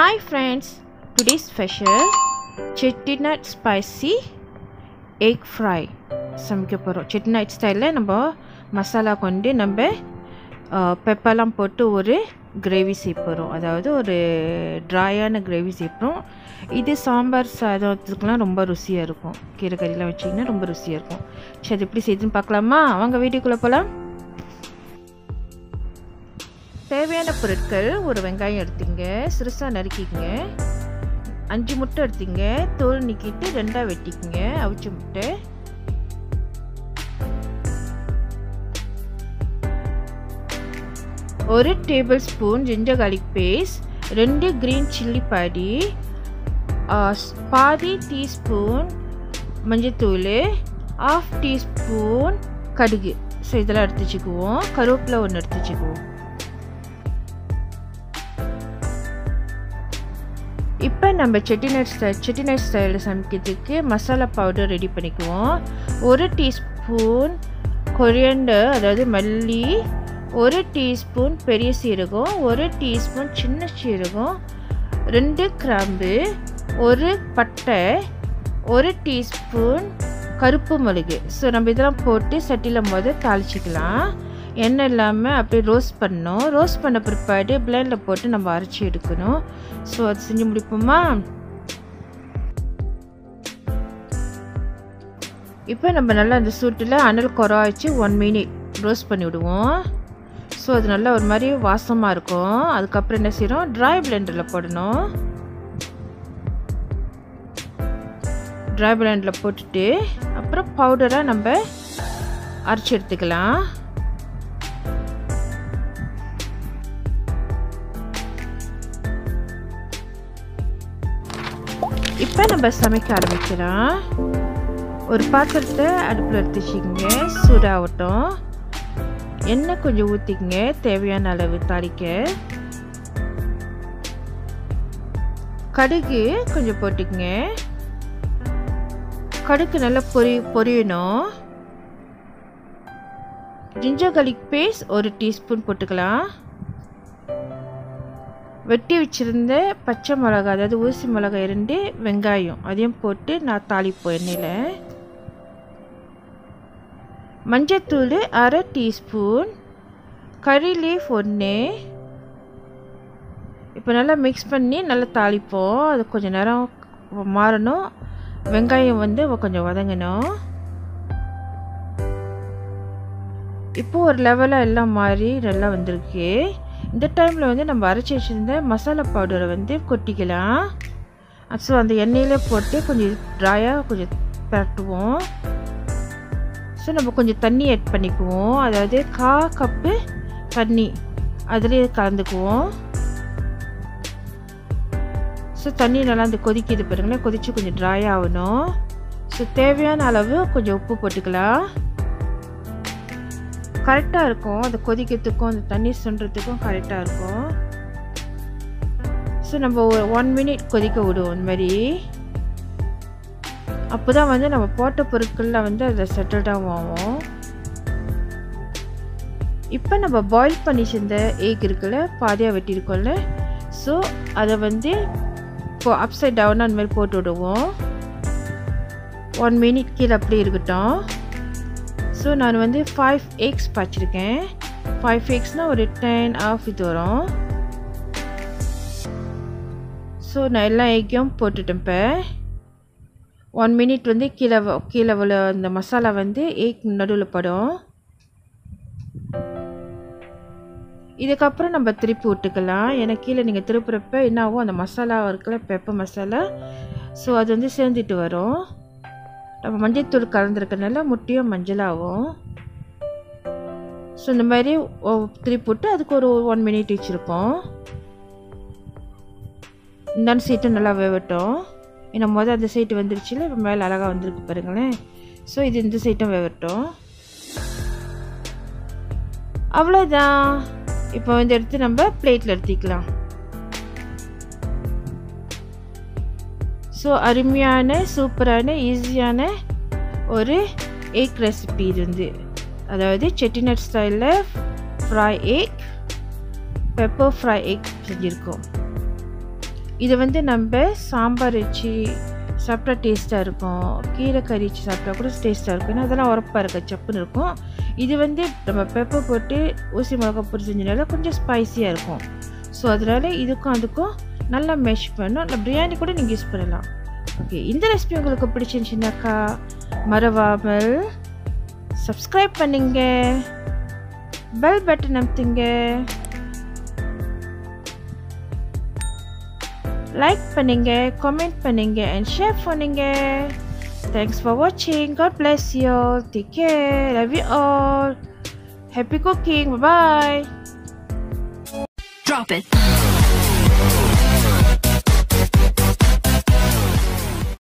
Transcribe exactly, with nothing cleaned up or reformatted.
Hi friends, today's special Chettinadu spicy egg fry. சமைக்க போறோம். Chettinadu ஸ்டைல்ல நம்ம மசாலா கொண்டு நம்ம பெப்பர்லாம் போட்டு ஒரு கிரேவி செய்ய போறோம். அதாவது ஒரு ட்ரையான கிரேவி செய்றோம். இது சாம்பார் சாதத்துக்குலாம் ரொம்ப ருசியா இருக்கும். கீரை கறிலாம் வச்சீங்கன்னா ரொம்ப ருசியா இருக்கும். சரி எப்படி செய்யுதுன்னு பார்க்கலாமா? வாங்க வீடியோக்குள்ள போலாம். தேவையான பொருட்கள் ஒரு வெங்காயம் எடுத்துங்க, சிறுசா நறுக்கிங்க. அஞ்சு முட்டை எடுத்துங்க, தோல் நீக்கிட்டு ரெண்டா வெட்டிக்கங்க, அவிச்ச முட்டை. ஒரு tablespoon ginger garlic paste, ரெண்டு கிரீன் சில்லி பாடி, பாதி டீஸ்பூன் மஞ்சத்தூள், ஹாஃப் டீஸ்பூன் கடுகு. ஸோ இதெல்லாம் எடுத்து வச்சுக்குவோம். கருவேப்பிலை ஒன்று எடுத்து வச்சுக்குவோம். இப்போ நம்ம செட்டிநாடு ஸ்டைல் செட்டிநாடு ஸ்டைலில் சமைக்கிறதுக்கு மசாலா பவுடர் ரெடி பண்ணிக்குவோம். ஒரு டீஸ்பூன் கொரியாண்டர் அதாவது மல்லி, ஒரு டீஸ்பூன் பெரிய சீரகம், ஒரு டீஸ்பூன் சின்ன சீரகம், ரெண்டு கிராம்பு, ஒரு பட்டை, ஒரு டீஸ்பூன் கருப்பு மிளகு. ஸோ நம்ம இதெல்லாம் போட்டு சட்டியில் முதல் தாளிச்சிக்கலாம். எண்ணெய் இல்லாமல் அப்படியே ரோஸ்ட் பண்ணணும். ரோஸ்ட் பண்ண பிற்பாடு பிளெண்டில் போட்டு நம்ம அரைச்சி எடுக்கணும். ஸோ அது செஞ்சு முடிப்போமா? இப்போ நம்ம நல்லா அந்த சூட்டில் அனல் குறைச்சி ஒன் மினிட் ரோஸ்ட் பண்ணி விடுவோம். ஸோ அது நல்லா ஒரு மாதிரி வாசமாக இருக்கும். அதுக்கப்புறம் என்ன செய்யறோம், ட்ரை பிளெண்டரில் போடணும். ட்ரை பிளெண்டரில் போட்டுட்டு அப்புறம் பவுடராக நம்ம அரைச்சி எடுத்துக்கலாம். இப்போ நம்ம சமைக்க ஆரம்பிக்கலாம். ஒரு பாத்திரத்தை அடுப்பில் எடுத்து வச்சுக்கோங்க, சூடாகட்டும். எண்ணெய் கொஞ்சம் ஊற்றிக்கங்க, தேவையான அளவு தாளிக்க. கடுகு கொஞ்சம் போட்டுக்கங்க. கடுகு நல்லா பொரி பொரியணும். ஜிஞ்சர் garlic பேஸ்ட் ஒரு டீஸ்பூன் போட்டுக்கலாம். வெட்டி வச்சுருந்த பச்சை மிளகா அதாவது ஊசி மிளகாய் இரண்டு, வெங்காயம் அதையும் போட்டு நான் தாளிப்போம் எண்ணெயில். மஞ்சத்தூள் அரை டீஸ்பூன், கறி லீஃப் ஒன்று. இப்போ நல்லா மிக்ஸ் பண்ணி நல்லா தாளிப்போம். அது கொஞ்சம் நேரம் மாறணும். வெங்காயம் வந்து கொஞ்சம் வதங்கணும். இப்போ ஒரு லெவலாக எல்லாம் மாறி நல்லா வந்திருக்கு. இந்த டைமில் வந்து நம்ம அரைச்சி வச்சுருந்த மசாலா பவுடரை வந்து கொட்டிக்கலாம். ஸோ அந்த எண்ணெயில் போட்டு கொஞ்சம் ட்ரையாக கொஞ்சம் பரட்டுவோம். ஸோ நம்ம கொஞ்சம் தண்ணி ஆட் பண்ணிக்குவோம். அதாவது கா கப்பு தண்ணி அதுலேயே கலந்துக்குவோம். ஸோ தண்ணி நல்லா அந்த கொதிக்குது பாருங்களேன், கொதித்து கொஞ்சம் ட்ரை ஆகணும். ஸோ தேவையான அளவு கொஞ்சம் உப்பு போட்டுக்கலாம். கரெக்டாக இருக்கும். அது கொதிக்கிறதுக்கும் அந்த தண்ணி சுண்டுறதுக்கும் கரெக்டாக இருக்கும். ஸோ நம்ம ஒரு ஒன் மினிட் கொதிக்க விடுவோம். இந்த மாதிரி அப்போ தான் வந்து நம்ம போட்ட பொருட்களில் வந்து அதை செட்டில்டாக ஆகும். இப்போ நம்ம பாயில் பண்ணி சேர்ந்த எக் இருக்குல்ல, பாதியாக வெட்டியிருக்கோம்ல, ஸோ அதை வந்து இப்போ அப்சைட் டவுனாக அந்த மாதிரி போட்டு விடுவோம். ஒன் மினிட் கீழே அப்படியே இருக்கட்டும். ஸோ நான் வந்து ஃபைவ் எக்ஸ் வச்சுருக்கேன். ஃபைவ் எக்ஸ்னால் ஒரு டென் ஆஃப் இது வரும். ஸோ நான் எல்லா எக்கையும் போட்டுட்டேன். இப்போ ஒன் மினிட் வந்து கீழே கீழே உள்ள அந்த மசாலா வந்து எக் நடுவில் படும். இதுக்கப்புறம் நம்ம திருப்பி விட்டுக்கலாம். ஏன்னா கீழே நீங்கள் திருப்புறப்ப என்ன ஆகும், அந்த மசாலா இருக்குல்ல, பெப்பர் மசாலா, ஸோ அது வந்து சேர்ந்துட்டு வரும். நம்ம மஞ்சள் கலந்துருக்கனால முட்டையும் மஞ்சளாகும். ஸோ இந்த மாதிரி திருப்பி விட்டு அதுக்கு ஒரு ஒன் மினிட் வச்சுருப்போம். இந்த சைட்டும் நல்லா வேகட்டும். ஏன்னா மொதல் அந்த சைட்டு வந்துருச்சுல, இப்போ மேலே அழகாக வந்துருக்கு பாருங்களேன். ஸோ இது இந்த சைட்டும் வேகட்டும். அவ்வளோதான். இப்போ வந்து எடுத்து நம்ம பிளேட்டில் எடுத்துக்கலாம். ஸோ அருமையான சூப்பரான ஈஸியான ஒரு எக் ரெசிபி இது வந்து. அதாவது செட்டிநாடு ஸ்டைலில் fry egg, pepper fry egg செஞ்சுருக்கோம். இது வந்து நம்ம சாம்பார் வச்சு சாப்பிட்டா டேஸ்ட்டாக இருக்கும், கீரை கறி வச்சு சாப்பிட்டா கூட டேஸ்ட்டாக இருக்கும். ஏன்னா அதெல்லாம் உரப்பாக இருக்க சப்புன்னு இருக்கும். இது வந்து நம்ம பெப்பர் போட்டு ஊசி மிளகா போட்டு செஞ்சனால கொஞ்சம் ஸ்பைஸியாக இருக்கும். ஸோ அதனால் இதுக்கும் அதுக்கும் நல்லா மேஷ் பண்ணணும். இல்லை பிரியாணி கூட நீங்கள் யூஸ் பண்ணலாம். ஓகே, இந்த ரெசிபி உங்களுக்கு பிடிச்சிருந்துச்சுனாக்கா மறவாமல் சப்ஸ்கிரைப் பண்ணுங்க, பெல் பட்டன் அமுத்துங்க, லைக் பண்ணுங்க, கமெண்ட் பண்ணுங்க and ஷேர் பண்ணுங்க. Thanks for watching. God bless you all. Take care. Love you all. Happy cooking. Bye bye. Drop it.